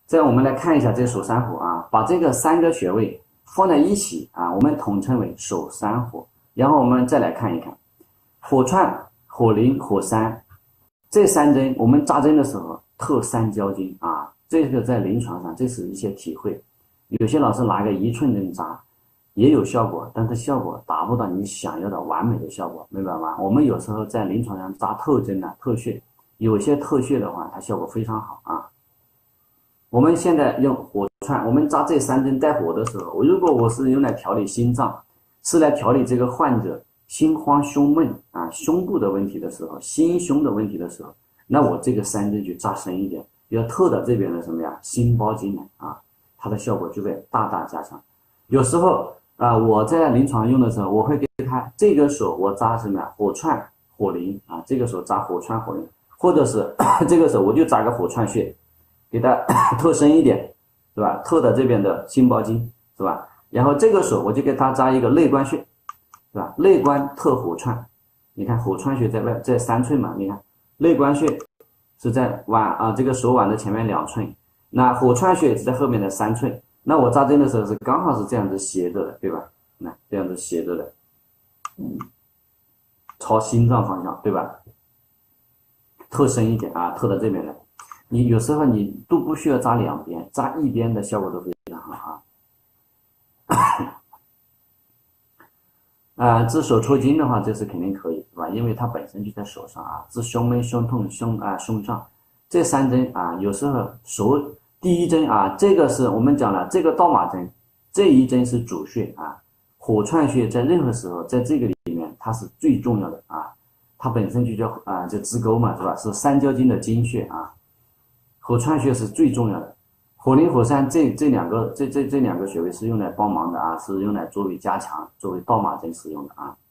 再我们来看一下这手三火啊，把这个3个穴位放在一起啊，我们统称为手三火。然后我们再来看一看火串、火灵、火山这3针，我们扎针的时候特三焦经啊，这个在临床上这是一些体会。有些老师拿个1寸针扎也有效果，但是效果达不到你想要的完美的效果，明白吗？我们有时候在临床上扎特针啊、特穴，有些特穴的话，它效果非常好啊。我们现在用火串，我们扎这3针带火的时候，如果我是用来调理心脏，是来调理这个患者心慌胸闷啊、胸部的问题的时候，心胸的问题的时候，那我这个3针就扎深一点，要透到这边的什么呀，心包经来啊，它的效果就会大大加强。有时候我在临床用的时候，我会给他这个手我扎什么呀，火串、火灵啊，这个手扎火串、火灵，或者是这个手我就扎个火串穴，给它透深一点，是吧？透到这边的心包经，是吧？然后这个手我就给它扎一个内关穴，是吧？内关特火串，你看火串穴在3寸嘛，你看内关穴是在这个手腕的前面2寸，那火串穴是在后面的3寸。那我扎针的时候是刚好是这样子斜着的，对吧？那这样子斜着的，朝心脏方向，对吧？透深一点啊，透到这边来。你有时候你都不需要扎2边，扎一边的效果都非常好啊。治手抽筋的话，这是肯定可以，是吧？因为它本身就在手上啊。治胸闷、胸痛、胸胀，这3针啊，有时候第1针啊，这个是我们讲了，这个倒马针，这一针是主穴啊。火串穴在任何时候，在这个里面它是最重要的啊，它本身就叫就支沟嘛，是吧？是三焦经的经穴啊。火串穴是最重要的，火灵、火山这两个穴位是用来帮忙的啊，是用来作为加强、作为倒马针使用的啊。